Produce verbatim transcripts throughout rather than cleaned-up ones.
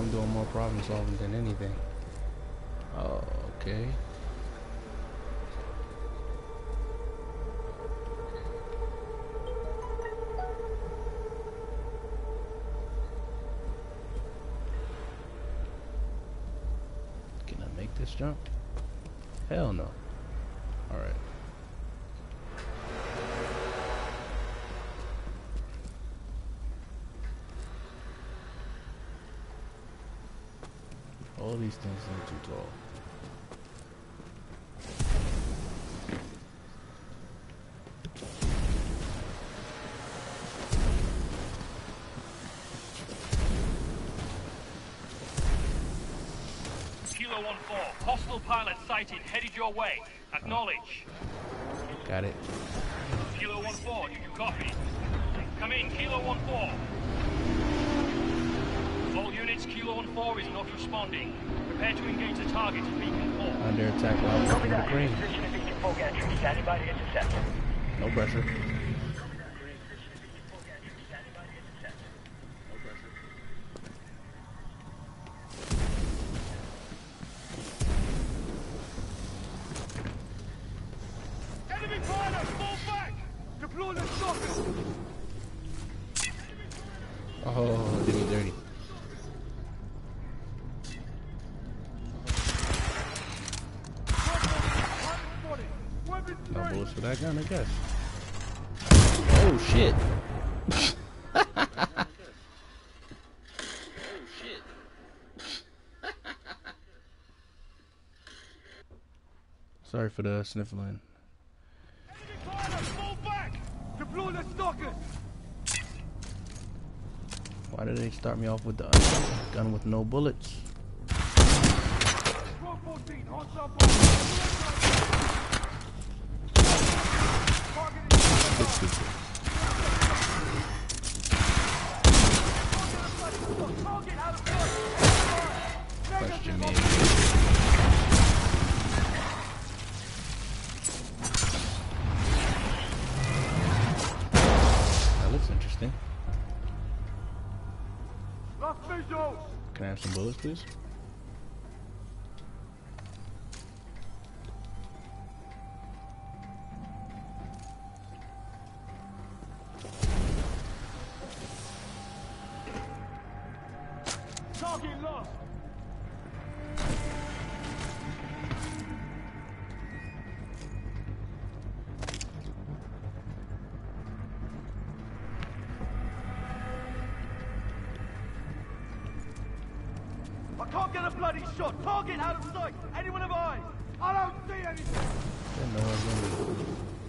I'm doing more problem solving than anything. Oh, okay. Can I make this jump? Hell no. Alright. All these things are too tall. Kilo one four, hostile pilot sighted, headed your way. Acknowledge. Got it. Kilo one four, do you copy? Come in, Kilo one four. All units, Kilo one four is not responding. Prepare to engage the target at Beacon four. Under attack while Copy in the that. crane. Position of Beacon four gantry. Standing by to intercept. No pressure. Enemy pilot, fall back! Deploy the shocker! Oh, did me dirty. No bullets for that gun, I guess. Oh shit. Sorry for the sniffling. Enemy pilot, fall back! Deploy the stalkers! Why did they start me off with the gun with no bullets? fourteen, hostile That's stupid. Question me. That looks interesting. Lost visuals! Can I have some bullets, please? Target lost! I can't get a bloody shot! Target out of sight! Anyone have eyes? I don't see anything! Didn't know I was gonna do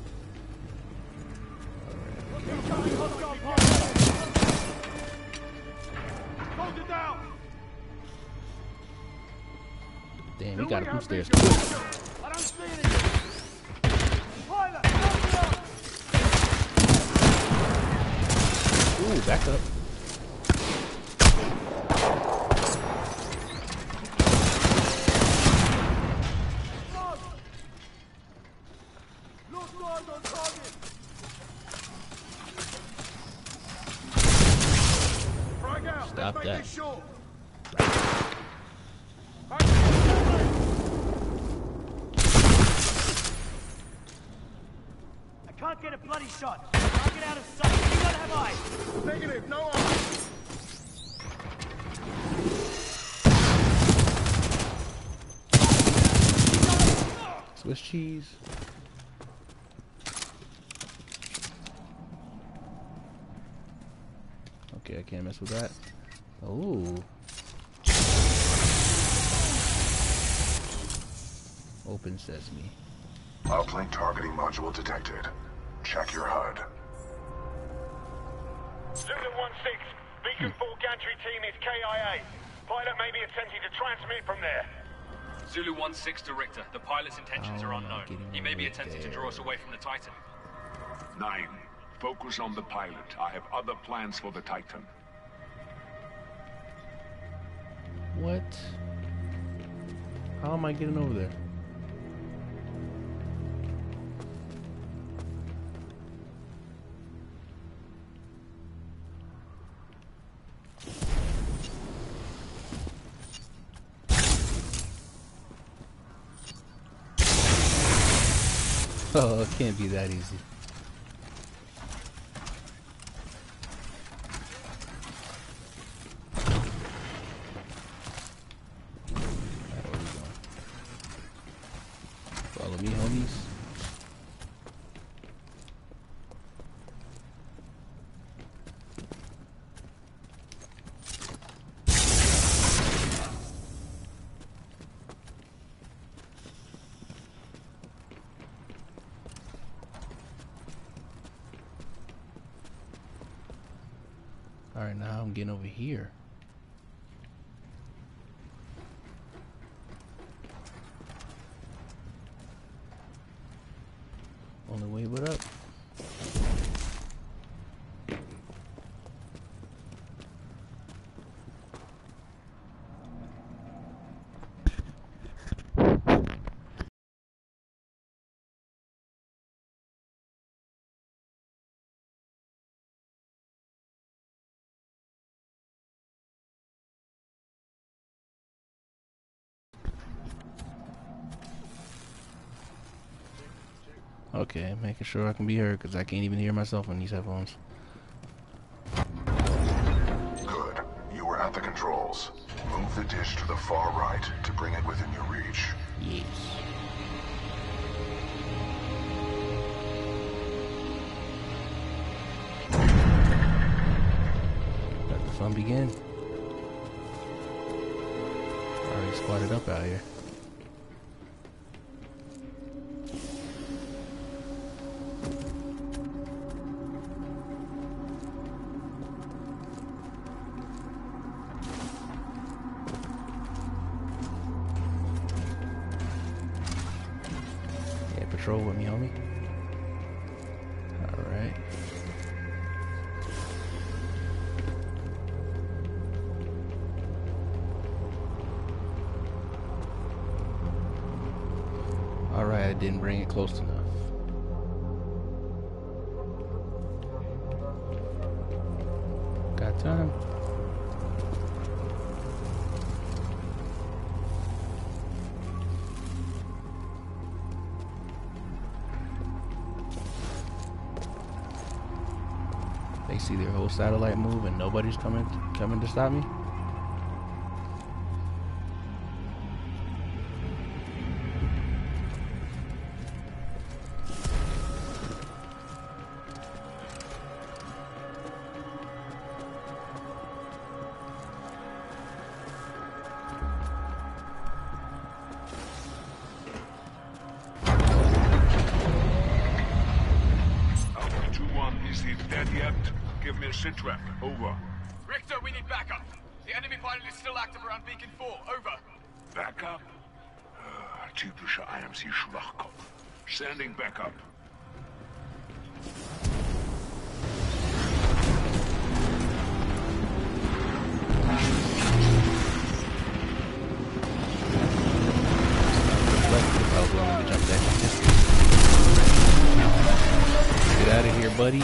Incoming hostile pilot! Hold it down! Damn, he got up them stairs. I don't see anything! Pilot! Pilot! Ooh, back up. Lost eyes on target! Frag out! Stop Let's make that. this short! I can't get a bloody shot. Target out of sight. You gotta have eyes. Negative, no eyes. Swiss cheese. Okay, I can't mess with that. Oh. Open sesame. Uplink targeting module detected. Check your H U D. Zulu one six, Beacon four gantry team is K I A. Pilot may be attempting to transmit from there. Zulu one six to Richter. The pilot's intentions Oh, are I'm unknown. getting He may be right attempting to there. draw us away from the Titan. Nine. Focus on the pilot. I have other plans for the Titan. What? How am I getting over there? Oh, it can't be that easy. Alright, where we going? Follow me, homies. Alright, now I'm getting over here. Only way but up. Okay, making sure I can be heard because I can't even hear myself on these headphones. Good. You were at the controls. Move the dish to the far right to bring it within your reach. Yes. Let the fun begin. Already squatted up out here. Patrol with me, homie. Alright. Alright, I didn't bring it close enough. Got time. They see their whole satellite move and nobody's coming coming to stop me. Sitrep, over. Richter, we need backup. The enemy pilot is still active around Beacon four. Over. Backup? Uh, typischer I M C Schwachkopf. Sending backup. Get out of here, buddy.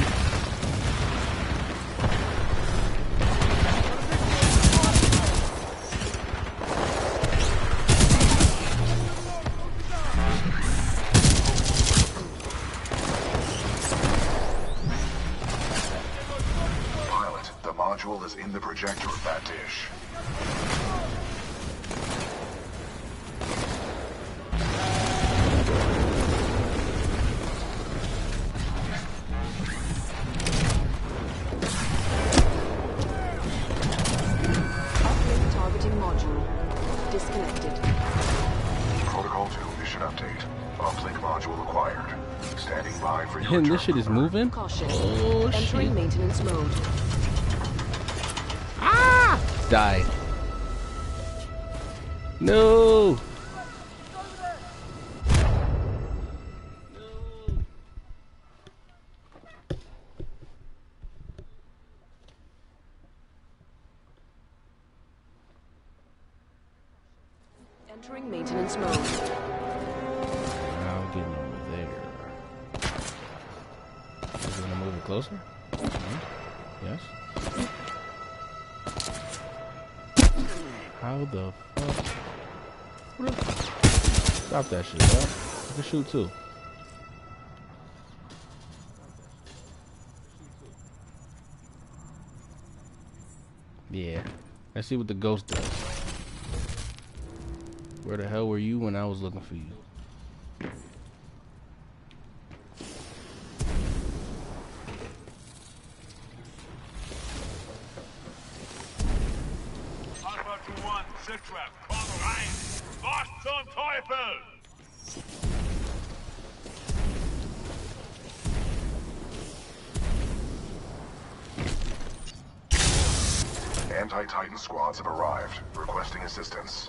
Is in the projector of that dish. Uplink targeting module disconnected. Protocol two mission update. Uplink module acquired. Standing by for your Man, this shit is moving. Caution. Oh Entering shit! maintenance mode. Die. No. Entering maintenance mode. Now getting over there. Is it gonna move it closer? No? Yes. How the fuck? What the- Stop that shit, bro. I can shoot too. Yeah. Let's see what the ghost does. Where the hell were you when I was looking for you? Alpha to one, Sitrap, komm rein! Was zum Teufel! Anti-Titan squads have arrived, requesting assistance.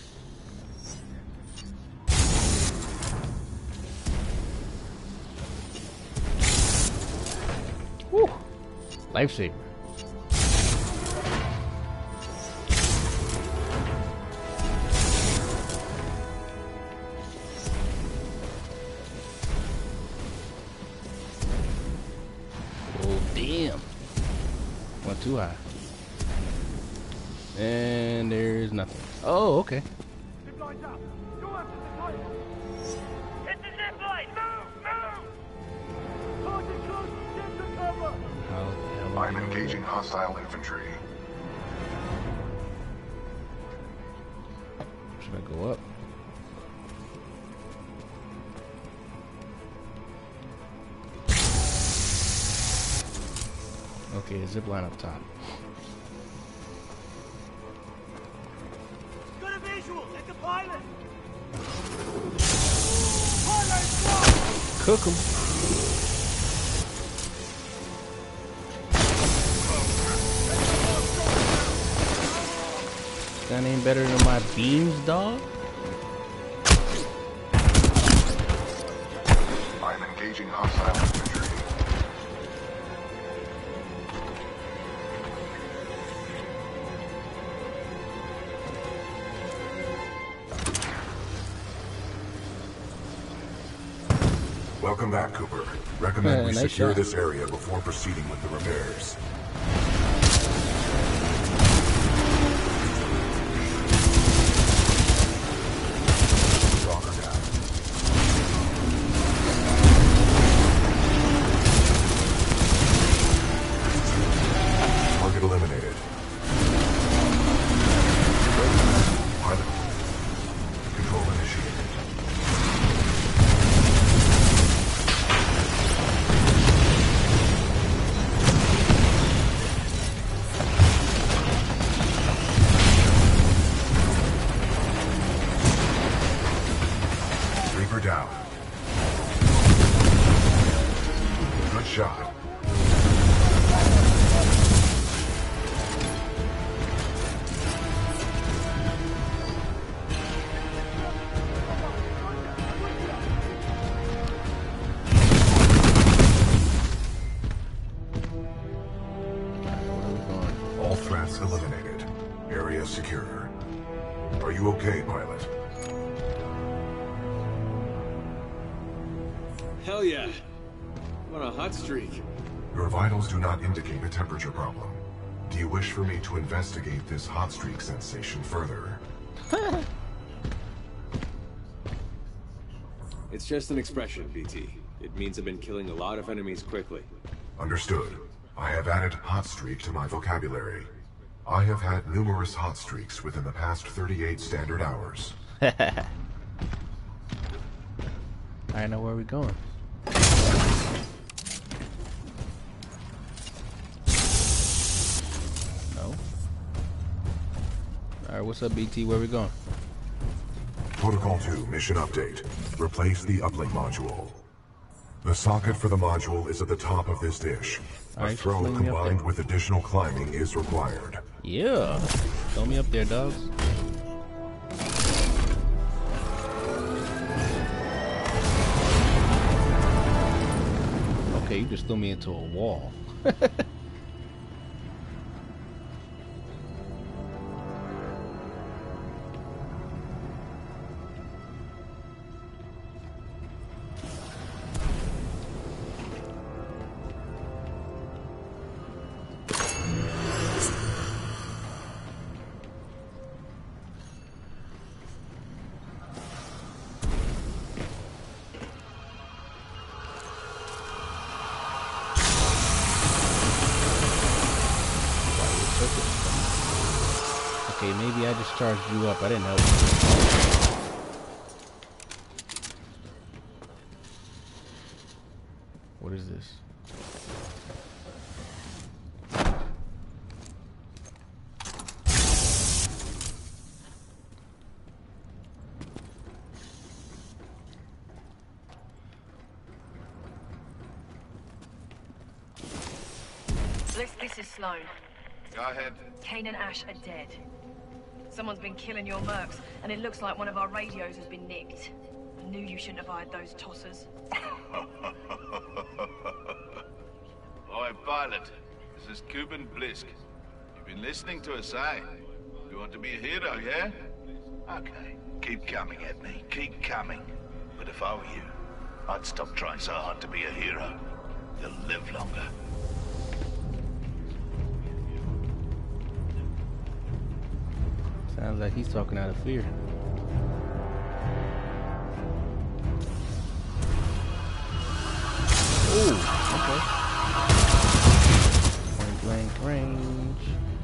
Woo! Lifesaver. Oh, damn. Went too high. And there's nothing. Oh, okay. Zip lines up. Go after the Titan. Hit the zip line! Move! Move! Target close. Get to cover. How the hell am I I'm doing engaging that? hostile infantry. Should I go up? Okay, zip line up top. Got a visual. It's a pilot. Pilot squad. Cook 'em. That ain't better than my beams, dog. I'm engaging hostile infantry. Welcome back, Cooper. Recommend Yeah, we nice secure shot. this area before proceeding with the repairs. Stalker down. Target eliminated. Pilot. Control initiated. Reaper down. Good shot. All threats eliminated. Area secure. Are you okay, pilot? Hell yeah. What a hot streak. Your vitals do not indicate a temperature problem. Do you wish for me to investigate this hot streak sensation further? It's just an expression, B T. It means I've been killing a lot of enemies quickly. Understood. I have added hot streak to my vocabulary. I have had numerous hot streaks within the past thirty-eight standard hours. I know where we're going. No. Alright, what's up, B T? Where we going? Protocol two mission update. Replace the uplink module. The socket for the module is at the top of this dish. A Alright, throw just bring me up combined there. with additional climbing is required. Yeah. Throw me up there, dogs. Okay, you just threw me into a wall. Circuit. Okay, maybe I just charged you up. I didn't help you. What is this? This, this is Sloan. Go ahead. Kane and Ash are dead. Someone's been killing your mercs, and it looks like one of our radios has been nicked. I knew you shouldn't have hired those tossers. Oi, pilot. This is Cuban Blisk. You've been listening to us, eh? You want to be a hero, yeah? Okay. Keep coming at me. Keep coming. But if I were you, I'd stop trying so hard to be a hero. You'll live longer. Sounds like he's talking out of fear. Oh, okay. Point blank range.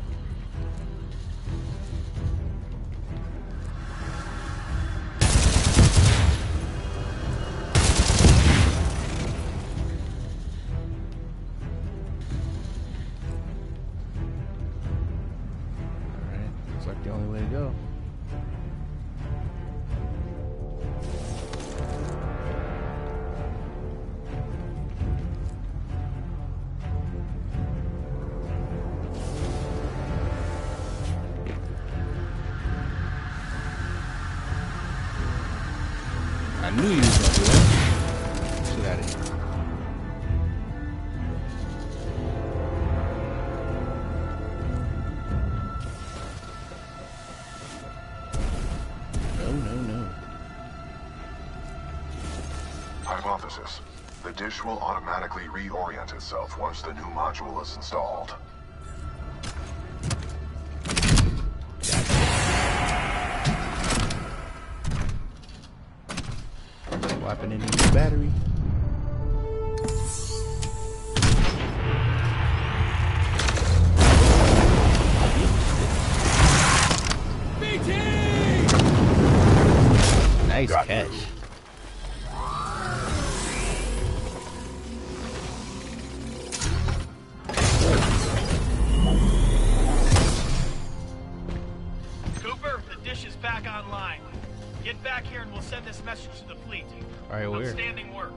Alright, looks like the only way to go. I knew you was gonna do that. Shit out of here. No, no, no. Hypothesis. The dish will automatically reorient itself once the new module is installed. Swapping in the battery. B T! Nice Got catch. you. Cooper, the dish is back online. Get back here and we'll send this message to the fleet. All right, where? Outstanding work.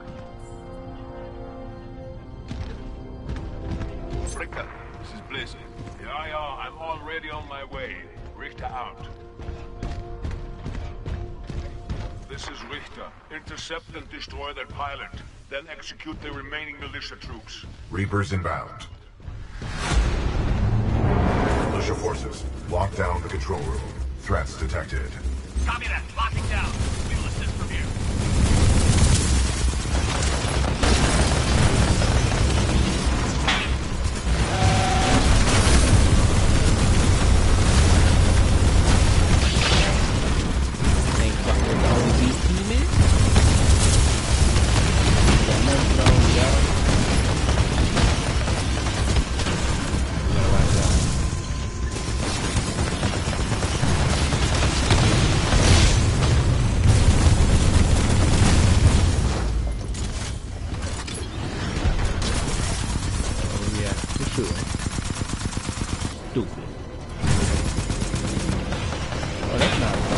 Richter, this is Blisk. Yeah, yeah, I'm already on my way. Richter out. This is Richter. Intercept and destroy that pilot. Then execute the remaining militia troops. Reapers inbound. Militia forces, lock down the control room. Threats detected. Copy that. Locking down. We will assist from here. Ain't fucking the only beast team is. Got nothing on y'all. We gotta watch out. Oh yeah, for sure. Stupid. Oh, that's not right.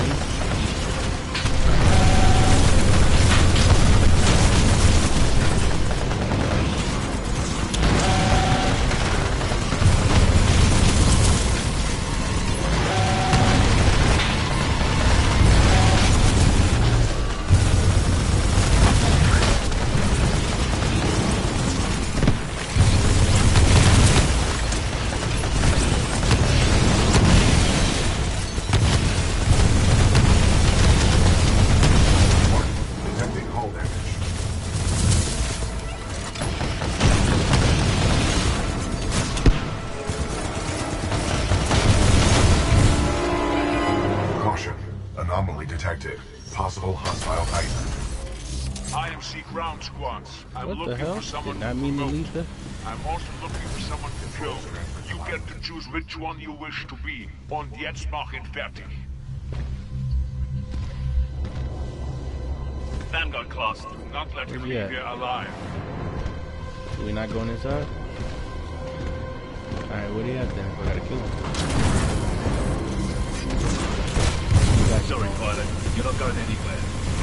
Detecting hull damage. Caution. Anomaly detected. Possible hostile Titan. I M C ground squads. I'm What the looking hell? for someone Did not to mean to promote. leave the... I'm also looking for someone to kill. You get to choose which one you wish to be. Und jetzt mach ihn fertig. Vanguard class. Do not let him Where's he leave at? here alive. So we not going inside? Alright, where he at then? I gotta kill him. Sorry, pilot. You're not going anywhere.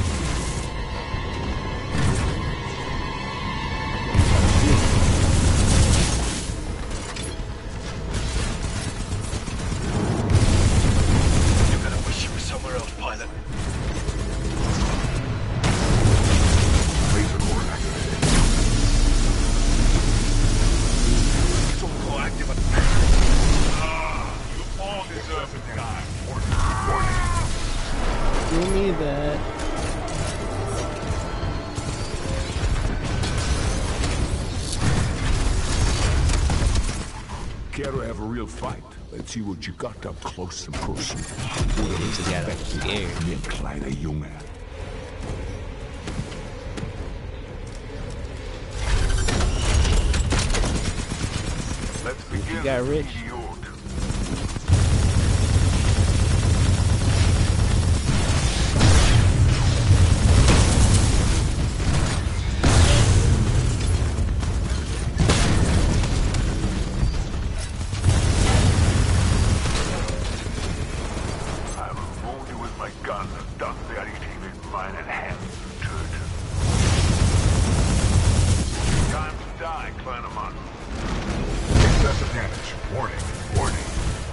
You're gonna wish you were somewhere else, pilot. Laser core activated. It's all coactive. Ah, you all deserve it, guy. Give me that. Care to have a real fight? Let's see what you got up close and personal. Deze guy dat is scared. Een kleine jongen. Let's begin. You got rich. Idiot. I will mold you with my gun and done very in mine hands, turd. Time to die, Kleinemann. Excessive damage. Warning. Warning.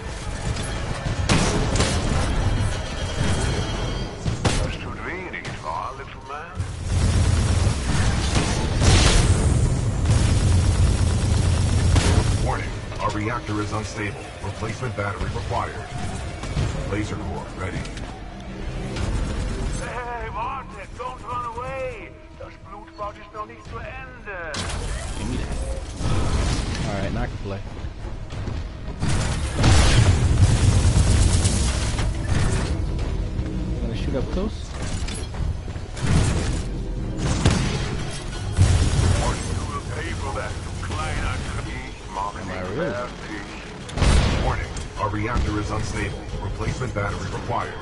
Das tut wenig, wahr, little man? Warning. Our reactor is unstable. Replacement battery required. Laser core ready. Hey, warte, don't run away. Das Blutbad ist noch nicht zu Ende. Give me that. Alright, now I can play. You gonna shoot up close? Du will pay for that, du kleiner Krieg. Mach Am I ihn really? fertig. Warning. Our reactor is unstable. Replacement battery required.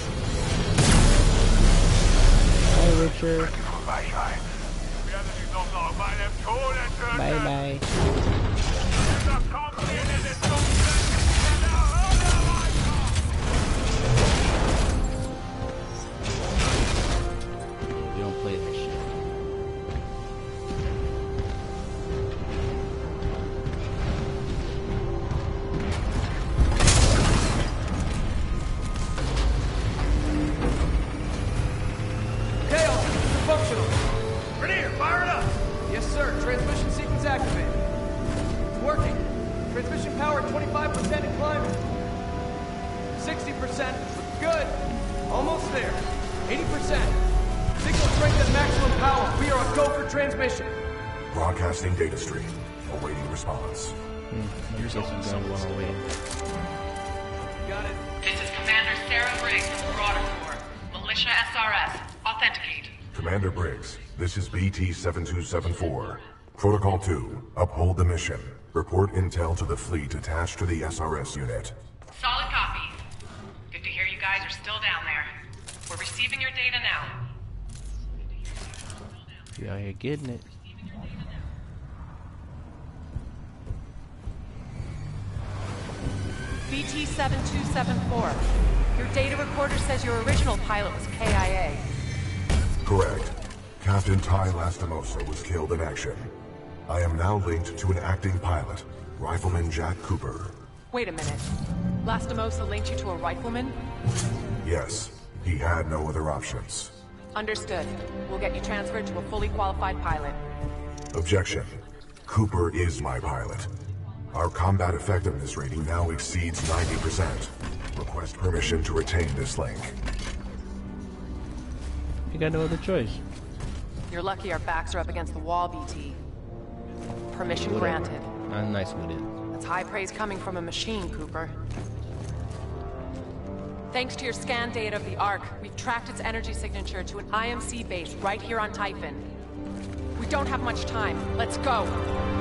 Hi, Richard. Weichheit. Werde dich noch nach meinem Tode töten. Bye bye. Da kommt ihr in den dunklen Keller. You don't play that shit. Chaos, functional. Rainier, fire it up. Yes, sir. Transmission sequence activated. It's working. Transmission power twenty-five percent in climate. sixty percent. Good. Almost there. eighty percent. Signal strength at maximum power. We are a go for transmission. Broadcasting data stream. Awaiting response. Hmm. Let me get some gun while I'm waiting. Got it. This is Commander Sarah Briggs from Marauder Corps. Militia S R S. Authenticate. Commander Briggs, this is B T seven two seven four. Protocol two, uphold the mission. Report intel to the fleet attached to the S R S unit. Solid copy. Good to hear you guys are still down there. We're receiving your data now. You out here getting it. B T seven two seven four. Your data recorder says your original pilot was K I A. Correct. Captain Ty Lastimosa was killed in action. I am now linked to an acting pilot, Rifleman Jack Cooper. Wait a minute. Lastimosa linked you to a rifleman? Yes, he had no other options. Understood. We'll get you transferred to a fully qualified pilot. Objection. Cooper is my pilot. Our combat effectiveness rating now exceeds ninety percent. Request permission to retain this link. You got no other choice. You're lucky our backs are up against the wall, B T. Permission Whatever. granted. I'm nice with it. That's high praise coming from a machine, Cooper. Thanks to your scan data of the Ark, we've tracked its energy signature to an I M C base right here on Typhon. We don't have much time. Let's go.